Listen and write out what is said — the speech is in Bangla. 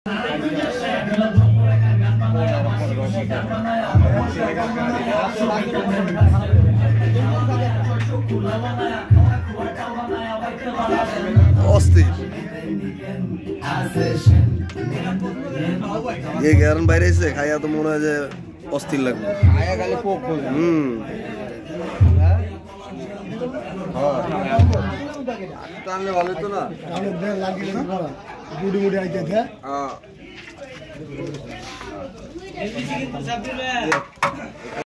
অস্থির ये গ্যারান বাইরে এসে খাইয়া তো মনে হয় যে অস্থির লাগবে টানলে ভালো তো না মুড়ি আইতে